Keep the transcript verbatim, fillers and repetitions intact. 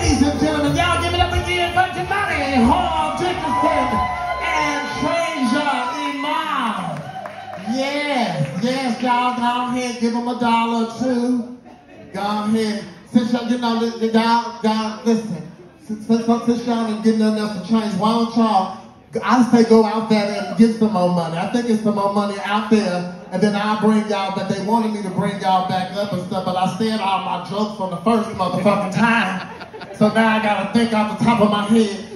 Ladies and gentlemen, y'all give it up again for Jamani, Hall Dickinson, and Frazier Imam. Yes, yes, y'all go ahead, give them a dollar or two. Go ahead. Since y'all, you know, y'all, y'all, listen. Since, since, since y'all ain't getting nothing else to change, why don't y'all, I say go out there and get some more money. I think it's some more money out there, and then I'll bring y'all, but they wanted me to bring y'all back up and stuff, but I said all my jokes from the first motherfucking time. So now I gotta think off the top of my head.